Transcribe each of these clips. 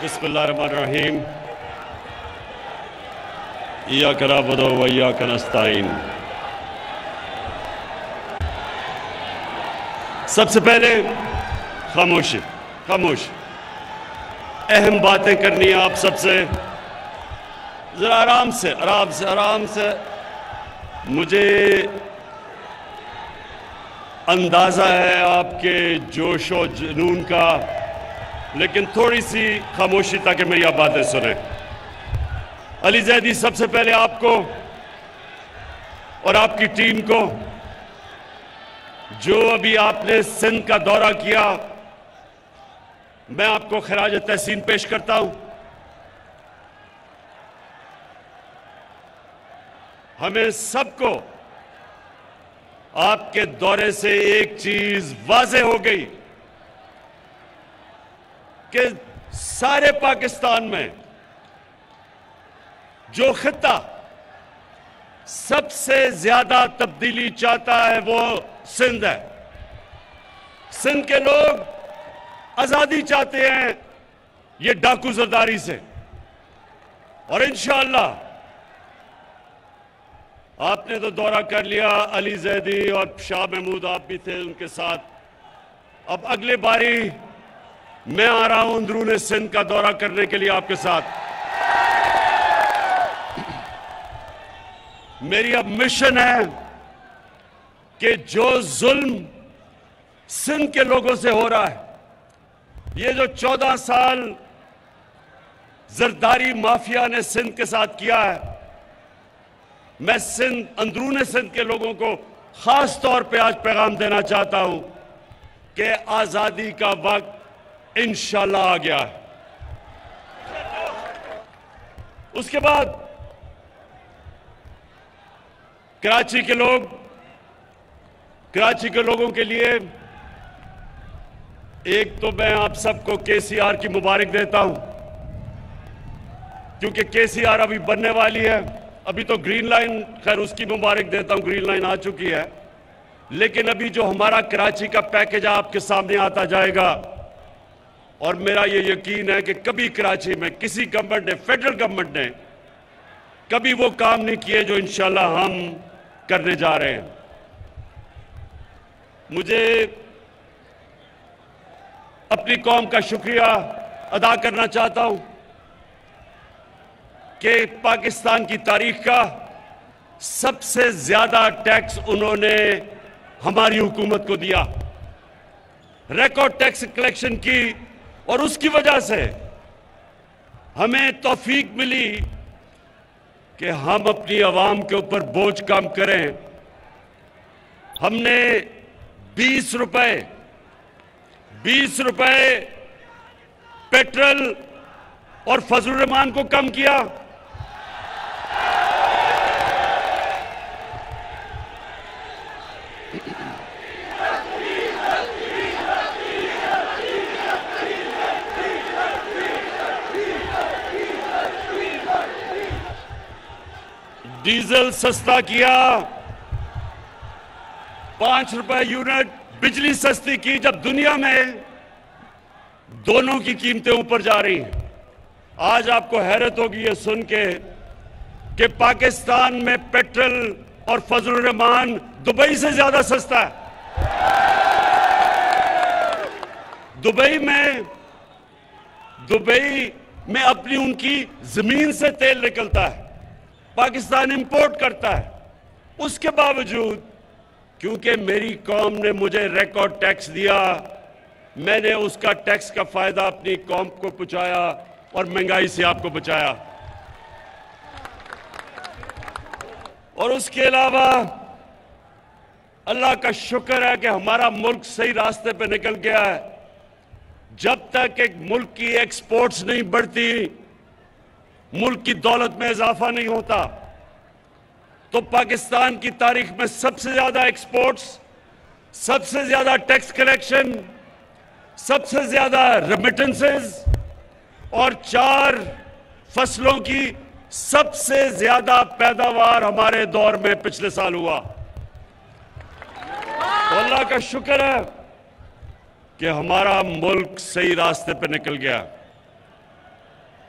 बिस्मिल्लाहिर्रहमानिर्रहीम। इय्याका नअबुदु व इय्याका नस्तईन। सबसे पहले खामोशी, खामोश। अहम बातें करनी है आप सबसे। जरा आराम से, आराम से, आराम से। मुझे अंदाजा है आपके जोश और जुनून का, लेकिन थोड़ी सी खामोशी ताकि मेरी आप बातें सुने। अली ज़ैदी, सबसे पहले आपको और आपकी टीम को, जो अभी आपने सिंध का दौरा किया, मैं आपको खराज तहसीन पेश करता हूं। हमें सबको आपके दौरे से एक चीज वाज़ेह हो गई कि सारे पाकिस्तान में जो खित्ता सबसे ज्यादा तब्दीली चाहता है वो सिंध है। सिंध के लोग आजादी चाहते हैं ये डाकू जरदारी से, और इंशाअल्लाह आपने तो दौरा कर लिया। अली ज़ैदी और शाह महमूद आप भी थे उनके साथ। अब अगले बारी मैं आ रहा हूं अंदरूनी सिंध का दौरा करने के लिए आपके साथ। मेरी अब मिशन है कि जो जुल्म सिंध के लोगों से हो रहा है, ये जो 14 साल जरदारी माफिया ने सिंध के साथ किया है, मैं सिंध, अंदरूनी सिंध के लोगों को खास तौर पे आज पैगाम देना चाहता हूं कि आजादी का वक्त इंशाल्लाह आ गया है। उसके बाद कराची के लोग, कराची के लोगों के लिए एक तो मैं आप सबको केसीआर की मुबारक देता हूं, क्योंकि केसीआर अभी बनने वाली है। अभी तो ग्रीन लाइन, खैर उसकी मुबारक देता हूं, ग्रीन लाइन आ चुकी है, लेकिन अभी जो हमारा कराची का पैकेज आपके सामने आता जाएगा, और मेरा ये यकीन है कि कभी कराची में किसी गवर्नमेंट ने, फेडरल गवर्नमेंट ने कभी वो काम नहीं किए जो इंशाल्लाह हम करने जा रहे हैं। मुझे अपनी कौम का शुक्रिया अदा करना चाहता हूं कि पाकिस्तान की तारीख का सबसे ज्यादा टैक्स उन्होंने हमारी हुकूमत को दिया, रिकॉर्ड टैक्स कलेक्शन की, और उसकी वजह से हमें तौफीक मिली कि हम अपनी आवाम के ऊपर बोझ कम करें। हमने 20 रुपए पेट्रोल और फजलुर रहमान को कम किया। डीजल सस्ता किया, 5 रुपए यूनिट बिजली सस्ती की, जब दुनिया में दोनों की कीमतें ऊपर जा रही हैं। आज आपको हैरत होगी ये सुन के कि पाकिस्तान में पेट्रोल और फजलुर रहमान दुबई से ज्यादा सस्ता है। दुबई में अपनी उनकी जमीन से तेल निकलता है, पाकिस्तान इंपोर्ट करता है। उसके बावजूद, क्योंकि मेरी कौम ने मुझे रिकॉर्ड टैक्स दिया, मैंने उसका टैक्स का फायदा अपनी कौम को पहुंचाया और महंगाई से आपको बचाया। और उसके अलावा अल्लाह का शुक्र है कि हमारा मुल्क सही रास्ते पे निकल गया है। जब तक एक मुल्क की एक्सपोर्ट्स नहीं बढ़ती, मुल्क की दौलत में इजाफा नहीं होता, तो पाकिस्तान की तारीख में सबसे ज्यादा एक्सपोर्ट्स, सबसे ज्यादा टैक्स कलेक्शन, सबसे ज्यादा रेमिटेंसेस और 4 फसलों की सबसे ज्यादा पैदावार हमारे दौर में पिछले साल हुआ। तो अल्लाह का शुक्र है कि हमारा मुल्क सही रास्ते पर निकल गया।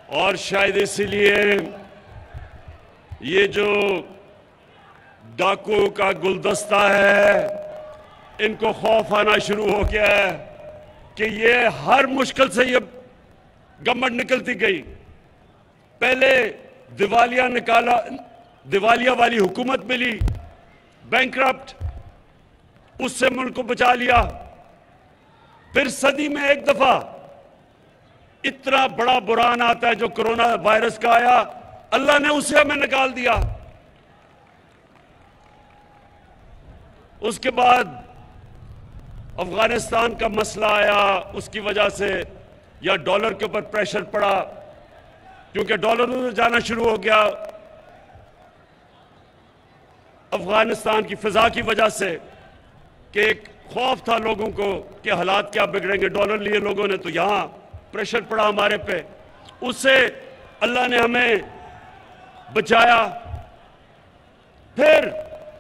और शायद इसीलिए ये जो डाकुओं का गुलदस्ता है, इनको खौफ आना शुरू हो गया है कि ये हर मुश्किल से ये गवर्नमेंट निकलती गई। पहले दिवालिया वाली हुकूमत मिली, बैंकरप्ट, उससे मुल्क को बचा लिया। फिर सदी में एक दफा इतना बड़ा बुरान आता है जो कोरोना वायरस का आया, अल्लाह ने उसे हमें निकाल दिया। उसके बाद अफगानिस्तान का मसला आया, उसकी वजह से या डॉलर के ऊपर प्रेशर पड़ा क्योंकि डॉलर उधर जाना शुरू हो गया अफगानिस्तान की फिजा की वजह से, कि एक खौफ था लोगों को कि हालात क्या बिगड़ेंगे। डॉलर लिए लोगों ने तो यहां प्रेशर पड़ा हमारे पे, उससे अल्लाह ने हमें बचाया। फिर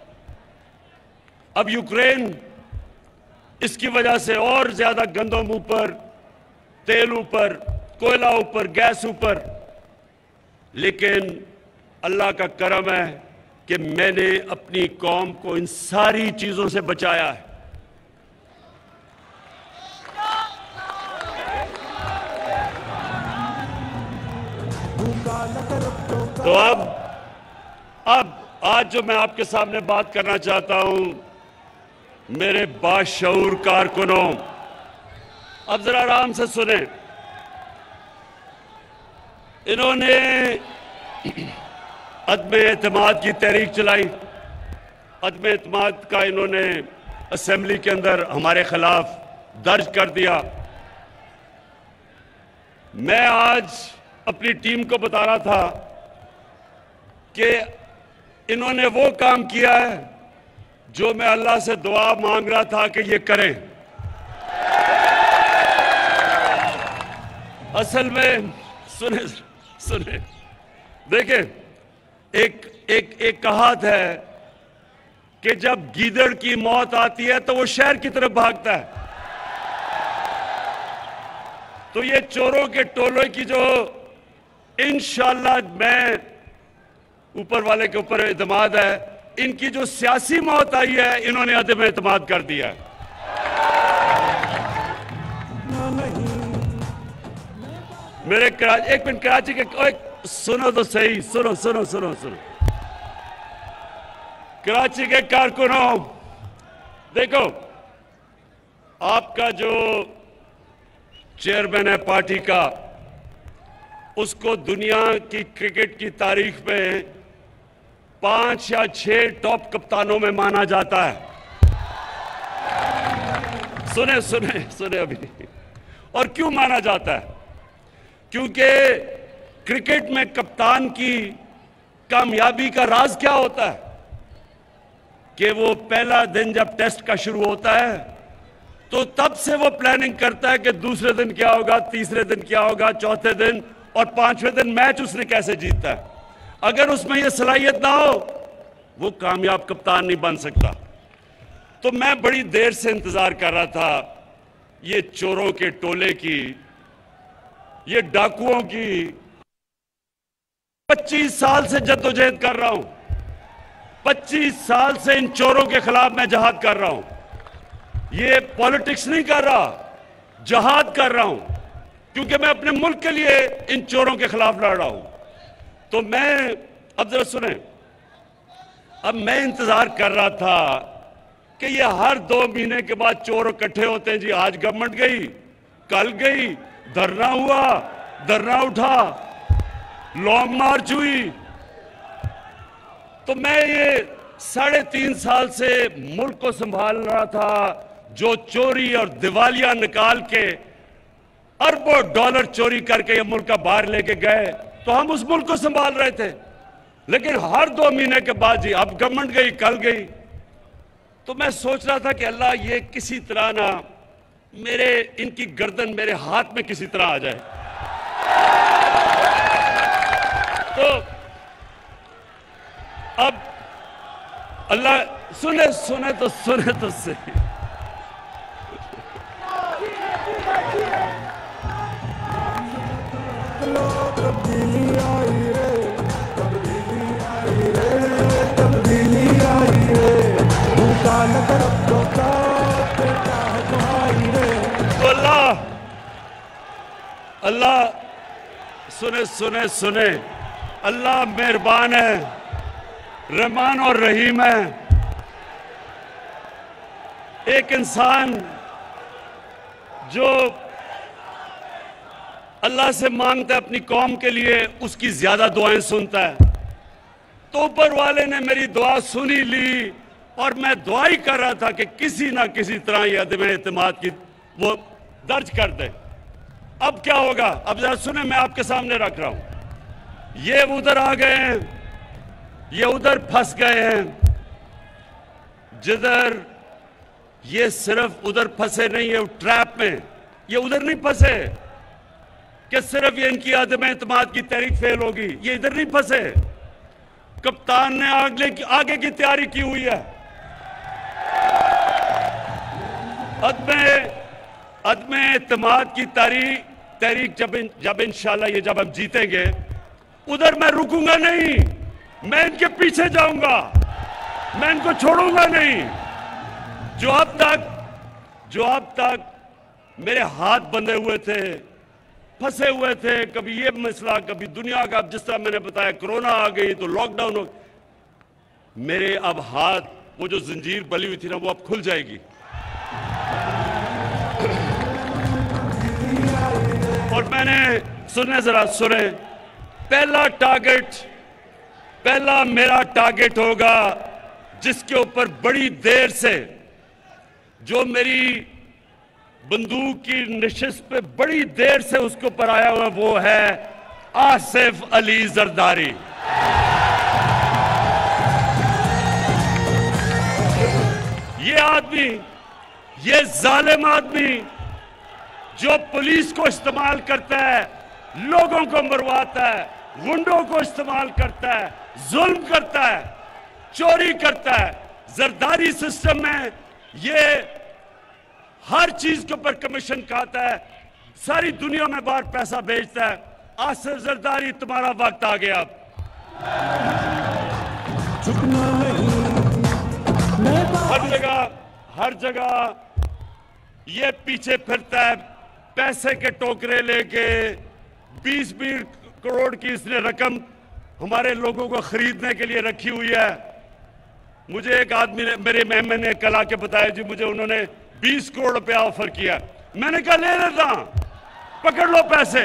अब यूक्रेन, इसकी वजह से और ज्यादा गंदम ऊपर, तेल ऊपर, कोयला ऊपर, गैस ऊपर। लेकिन अल्लाह का करम है कि मैंने अपनी कौम को इन सारी चीजों से बचाया है। तो अब आज जो मैं आपके सामने बात करना चाहता हूं, मेरे बाशऊर कारकुनों, अब जरा आराम से सुने। इन्होंने अदम एतमाद की तहरीक चलाई। अदम एतमाद का इन्होंने असेंबली के अंदर हमारे खिलाफ दर्ज कर दिया। मैं आज अपनी टीम को बता रहा था कि इन्होंने वो काम किया है जो मैं अल्लाह से दुआ मांग रहा था कि ये करें। असल में सुने सुने, देखें, एक कहावत है कि जब गीदड़ की मौत आती है तो वो शहर की तरफ भागता है। तो ये चोरों के टोलों की जो इंशाअल्लाह, मैं ऊपर वाले के ऊपर एतमाद है, इनकी जो सियासी मौत आई है, इन्होंने अदम एतमाद कर दिया है। मेरे एक मिनट, कराची के सुनो तो सही, सुनो सुनो सुनो सुनो, कराची के कारकुनों, देखो, आपका जो चेयरमैन है पार्टी का, उसको दुनिया की क्रिकेट की तारीख में 5 या 6 टॉप कप्तानों में माना जाता है। सुने सुने सुने अभी। और क्यों माना जाता है? क्योंकि क्रिकेट में कप्तान की कामयाबी का राज क्या होता है कि वो पहला दिन जब टेस्ट का शुरू होता है तो तब से वो प्लानिंग करता है कि दूसरे दिन क्या होगा, तीसरे दिन क्या होगा, चौथे दिन और 5वें दिन मैच उसने कैसे जीतता है। अगर उसमें ये सलाहियत ना हो, वो कामयाब कप्तान नहीं बन सकता। तो मैं बड़ी देर से इंतजार कर रहा था ये चोरों के टोले की, ये डाकुओं की। 25 साल से जद्दोजहद कर रहा हूं, 25 साल से इन चोरों के खिलाफ मैं जहाद कर रहा हूं। ये पॉलिटिक्स नहीं कर रहा, जहाद कर रहा हूं, क्योंकि मैं अपने मुल्क के लिए इन चोरों के खिलाफ लड़ रहा हूं। तो मैं, अब जरा सुने, अब मैं इंतजार कर रहा था कि ये हर 2 महीने के बाद चोर इकट्ठे होते हैं जी। आज गवर्नमेंट गई, कल गई, धरना हुआ, धरना उठा, लॉन्ग मार्च हुई। तो मैं ये 3.5 साल से मुल्क को संभाल रहा था, जो चोरी और दिवालिया निकाल के अरबों डॉलर चोरी करके ये मुल्क का बाहर लेके गए, तो हम उस मुल्क को संभाल रहे थे। लेकिन हर 2 महीने के बाद जी, अब गवर्नमेंट गई, कल गई। तो मैं सोच रहा था कि अल्लाह, ये किसी तरह ना मेरे, इनकी गर्दन मेरे हाथ में किसी तरह आ जाए। तो अब अल्लाह, सुने सुने तो सही। अल्लाह अल्लाह सुने सुने सुने, अल्लाह मेहरबान है, रहमान और रहीम है। एक इंसान जो अल्लाह से मांगता है अपनी कौम के लिए, उसकी ज्यादा दुआएं सुनता है। तो ऊपर वाले ने मेरी दुआ सुनी ली और मैं दुआ ही कर रहा था कि किसी ना किसी तरह ये अदम एतमाद की वो दर्ज कर दे। अब क्या होगा, अब जरा सुने, मैं आपके सामने रख रहा हूं। ये उधर आ गए हैं, ये उधर फंस गए हैं, जिधर ये सिर्फ उधर फंसे नहीं है ट्रैप में, ये उधर नहीं फंसे कि सिर्फ ये इनकी अदम एतमाद की तहरीक फेल होगी, ये इधर नहीं फंसे। कप्तान ने आगे की तैयारी की हुई है। अदम एतमाद की तहरीक जब इंशाल्लाह ये जब हम जीतेंगे, उधर मैं रुकूंगा नहीं, मैं इनके पीछे जाऊंगा, मैं इनको छोड़ूंगा नहीं। जो अब तक मेरे हाथ बंधे हुए थे, फंसे हुए थे, कभी ये मसला, कभी दुनिया का, जिस तरह मैंने बताया कोरोना आ गई तो लॉकडाउन हो, मेरे अब हाथ, वो जो जंजीर बली हुई थी ना, वो अब खुल जाएगी। और मैंने सुने, जरा सुने, पहला मेरा टारगेट होगा जिसके ऊपर बड़ी देर से, जो मेरी बंदूक की नशिश पे बड़ी देर से उसके ऊपर आया हुआ, वो है आसिफ अली जरदारी। ये आदमी, ये जालिम आदमी जो पुलिस को इस्तेमाल करता है, लोगों को मरवाता है, गुंडों को इस्तेमाल करता है, जुल्म करता है, चोरी करता है। जरदारी सिस्टम में ये हर चीज के ऊपर कमीशन खाता है, सारी दुनिया में बाहर पैसा भेजता है। आसिफ जरदारी, तुम्हारा वक्त आ गया। हर जगह ये पीछे फिरता है, पैसे के टोकरे लेके। 20-20 करोड़ की इसने रकम हमारे लोगों को खरीदने के लिए रखी हुई है। मुझे एक आदमी ने, मेरे मेहमान ने कल आके बताया, जी मुझे उन्होंने 20 करोड़ रुपया ऑफर किया। मैंने कहा ले लेता, पकड़ लो पैसे,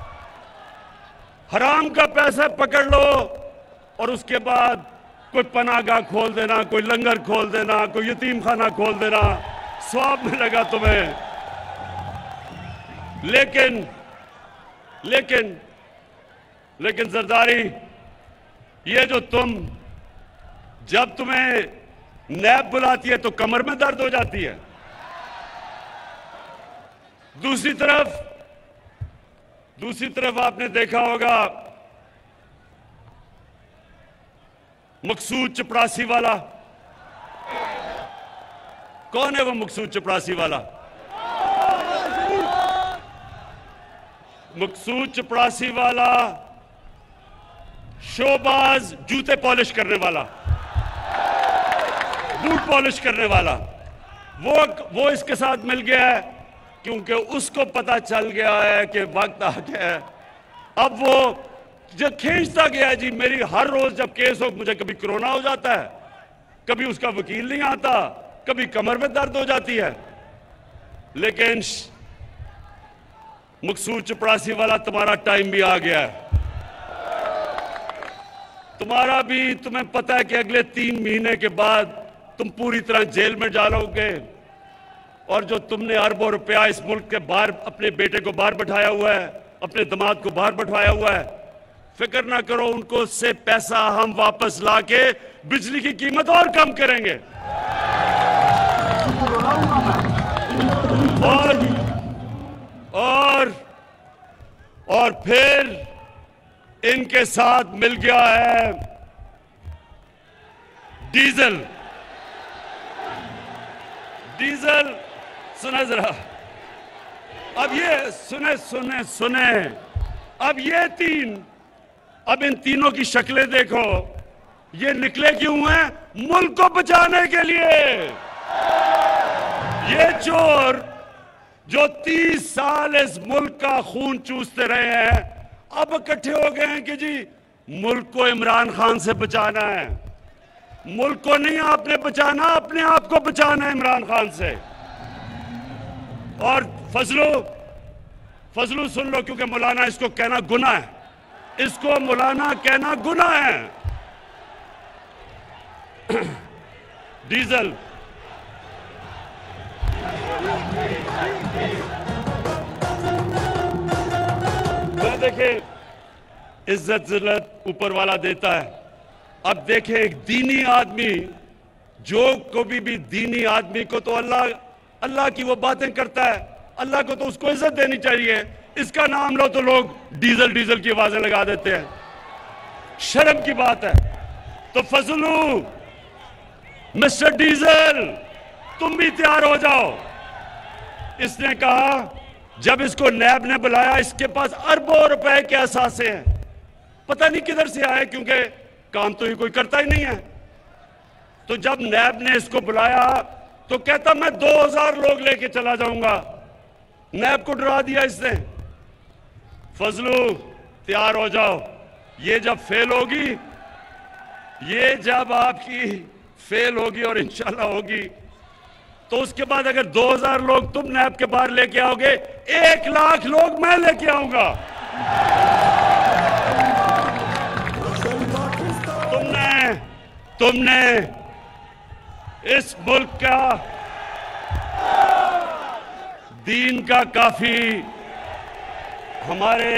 हराम का पैसा पकड़ लो, और उसके बाद कोई पनाहगाह खोल देना, कोई लंगर खोल देना, कोई यतीम खाना खोल देना, स्वाब मिलेगा तुम्हें। लेकिन जरदारी, ये जो जब तुम्हें नैब बुलाती है तो कमर में दर्द हो जाती है। दूसरी तरफ आपने देखा होगा मकसूद चपरासी वाला। कौन है वो मकसूद चपरासी वाला? मकसूद चपरासी वाला शोबाज, जूते पॉलिश करने वाला, बूट पॉलिश करने वाला, वो इसके साथ मिल गया है, क्योंकि उसको पता चल गया है कि वक्त आ गया है। अब वो जो खींचता गया, जी मेरी हर रोज जब केस हो, मुझे कभी कोरोना हो जाता है, कभी उसका वकील नहीं आता, कभी कमर में दर्द हो जाती है। लेकिन मकसूद चपरासी वाला, तुम्हारा टाइम भी आ गया है। तुम्हें पता है कि अगले 3 महीने के बाद तुम पूरी तरह जेल में डालोगे, और जो तुमने अरबों रुपया इस मुल्क के बाहर, अपने बेटे को बाहर बैठाया हुआ है, अपने दामाद को बाहर बैठाया हुआ है, फिक्र ना करो, उनको से पैसा हम वापस लाके बिजली की कीमत और कम करेंगे। और फिर इनके साथ मिल गया है डीजल। सुने जरा, अब ये सुने, अब ये अब इन तीनों की शक्लें देखो, ये निकले क्यों हैं? मुल्क को बचाने के लिए। ये चोर जो 30 साल इस मुल्क का खून चूसते रहे हैं, अब इकट्ठे हो गए हैं कि जी मुल्क को इमरान खान से बचाना है। मुल्क को नहीं आपने बचाना, अपने आप को बचाना है इमरान खान से। और फजलू सुन लो, क्योंकि मौलाना इसको कहना गुनाह है, इसको मौलाना कहना गुनाह है। डीजल देखे, इज्जत जिल्लत ऊपर वाला देता है। अब देखें, एक दीनी आदमी, जो कभी भी दीनी आदमी को तो अल्लाह की वो बातें करता है, अल्लाह को तो उसको इज्जत देनी चाहिए। इसका नाम लो तो लोग डीजल डीजल की आवाजें लगा देते हैं, शर्म की बात है। तो फजलू, मिस्टर डीजल, तुम भी तैयार हो जाओ। इसने कहा, जब इसको नैब ने बुलाया, इसके पास अरबों रुपए के असासे हैं, पता नहीं किधर से आए, क्योंकि काम तो ये कोई करता ही नहीं है। तो जब नैब ने इसको बुलाया तो कहता मैं 2000 लोग लेके चला जाऊंगा। नैब को डरा दिया इसने। फजलू, तैयार हो जाओ, ये जब फेल होगी, ये जब आपकी फेल होगी और इंशाल्लाह होगी, तो उसके बाद अगर 2000 लोग तुम नैब के बाहर लेके आओगे, 1 लाख लोग मैं लेके आऊंगा। तुमने इस मुल्क का, दीन का काफी हमारे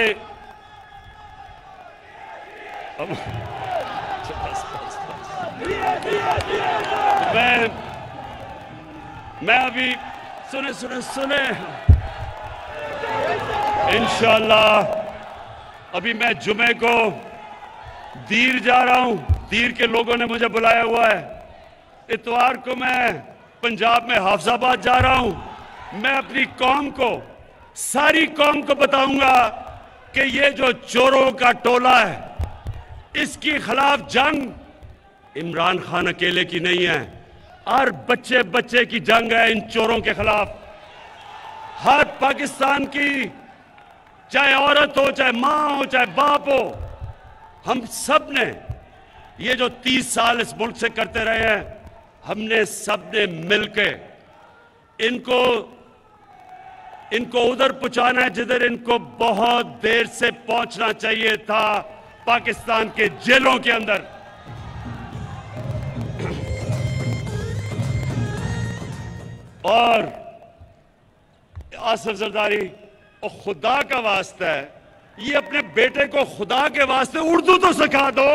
मैं अभी सुने इंशाअल्लाह अभी मैं जुमे को दीर जा रहा हूं। दीर के लोगों ने मुझे बुलाया हुआ है। इतवार को मैं पंजाब में हाफिजाबाद जा रहा हूं। मैं अपनी कौम को, सारी कौम को बताऊंगा कि ये जो चोरों का टोला है, इसके खिलाफ जंग इमरान खान अकेले की नहीं है, हर बच्चे बच्चे की जंग है इन चोरों के खिलाफ। हर पाकिस्तान की, चाहे औरत हो, चाहे मां हो, चाहे बाप हो, हम सब ने ये जो 30 साल इस मुल्क से करते रहे हैं, हमने सब ने मिलकर इनको उधर पहुंचाना है जिधर इनको बहुत देर से पहुंचना चाहिए था, पाकिस्तान के जेलों के अंदर। और आसिफ जरदारी, और खुदा का वास्ता है, ये अपने बेटे को खुदा के वास्ते उर्दू तो सिखा दो।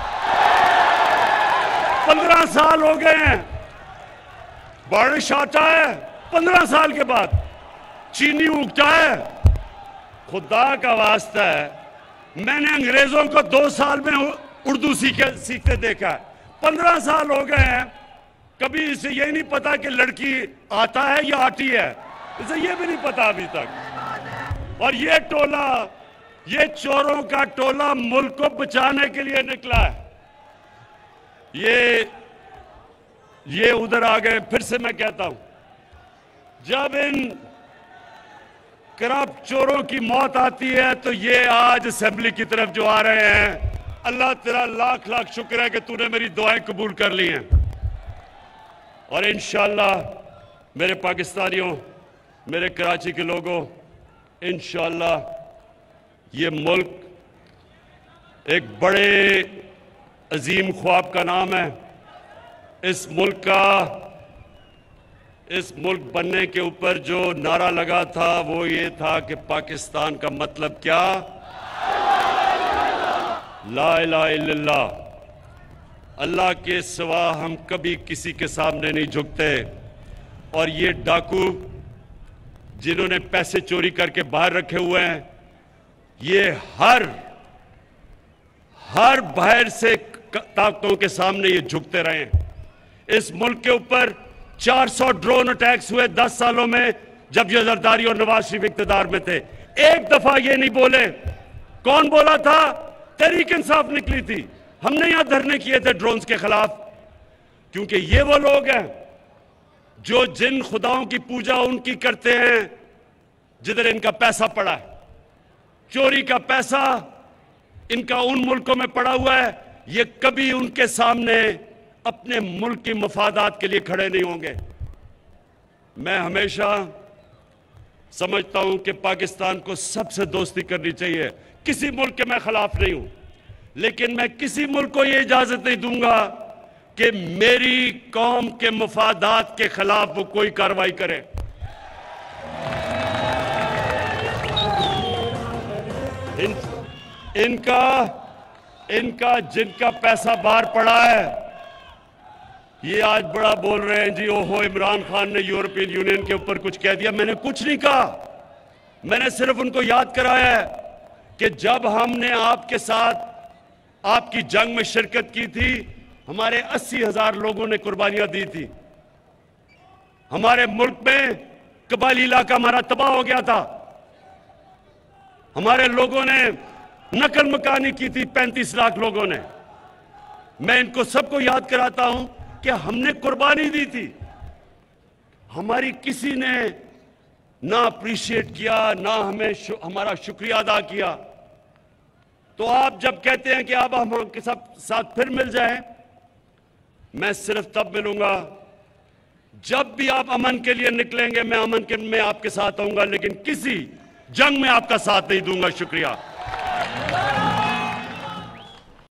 15 साल हो गए हैं, बारिश आता है 15 साल के बाद, चीनी उगता है। खुदा का वास्ता है, मैंने अंग्रेजों को 2 साल में उर्दू सीखते देखा है। 15 साल हो गए हैं, कभी इसे यही नहीं पता कि लड़की आता है या आती है, इसे ये भी नहीं पता अभी तक। और ये टोला, ये चोरों का टोला मुल्क को बचाने के लिए निकला है। ये उधर आ गए। फिर से मैं कहता हूं, जब इन करप्ट चोरों की मौत आती है तो ये आज असेंबली की तरफ जो आ रहे हैं, अल्लाह तेरा लाख लाख शुक्र है कि तूने मेरी दुआएं कबूल कर ली हैं। और इंशाअल्लाह मेरे पाकिस्तानियों, मेरे कराची के लोगों, इंशाअल्लाह ये मुल्क एक बड़े अजीम ख्वाब का नाम है। इस मुल्क बनने के ऊपर जो नारा लगा था वो ये था कि पाकिस्तान का मतलब क्या? ला इलाहा इल्लल्लाह। अल्लाह के सिवा हम कभी किसी के सामने नहीं झुकते। और ये डाकू जिन्होंने पैसे चोरी करके बाहर रखे हुए हैं, ये हर बाहर से ताकतों के सामने ये झुकते रहे। इस मुल्क के ऊपर 400 ड्रोन अटैक्स हुए 10 सालों में, जब ये जरदारी और नवाज शरीफ इक्तदार में थे। एक दफा ये नहीं बोले। कौन बोला था तहरीक इंसाफ निकली थी, हमने यहां धरने किए थे ड्रोन्स के खिलाफ, क्योंकि ये वो लोग हैं जो जिन खुदाओं की पूजा उनकी करते हैं जिधर इनका पैसा पड़ा है। चोरी का पैसा इनका उन मुल्कों में पड़ा हुआ है, ये कभी उनके सामने अपने मुल्क की मफादात के लिए खड़े नहीं होंगे। मैं हमेशा समझता हूं कि पाकिस्तान को सबसे दोस्ती करनी चाहिए, किसी मुल्क के मैं खिलाफ नहीं हूं, लेकिन मैं किसी मुल्क को यह इजाजत नहीं दूंगा कि मेरी कौम के मफादात के खिलाफ वो कोई कार्रवाई करे। इनका जिनका पैसा बाहर पड़ा है, ये आज बड़ा बोल रहे हैं जी ओहो इमरान खान ने यूरोपियन यूनियन के ऊपर कुछ कह दिया। मैंने कुछ नहीं कहा, मैंने सिर्फ उनको याद कराया है कि जब हमने आपके साथ आपकी जंग में शिरकत की थी, हमारे 80,000 लोगों ने कुर्बानियां दी थी। हमारे मुल्क में कबायली इलाका हमारा तबाह हो गया था, हमारे लोगों ने नकल मकानी की थी, 35 लाख लोगों ने। मैं इनको सबको याद कराता हूं कि हमने कुर्बानी दी थी, हमारी किसी ने ना अप्रिशिएट किया, ना हमें हमारा शुक्रिया अदा किया। तो आप जब कहते हैं कि आप हम के साथ फिर मिल जाएं, मैं सिर्फ तब मिलूंगा जब भी आप अमन के लिए निकलेंगे। मैं अमन के में आपके साथ आऊंगा, लेकिन किसी जंग में आपका साथ नहीं दूंगा। शुक्रिया।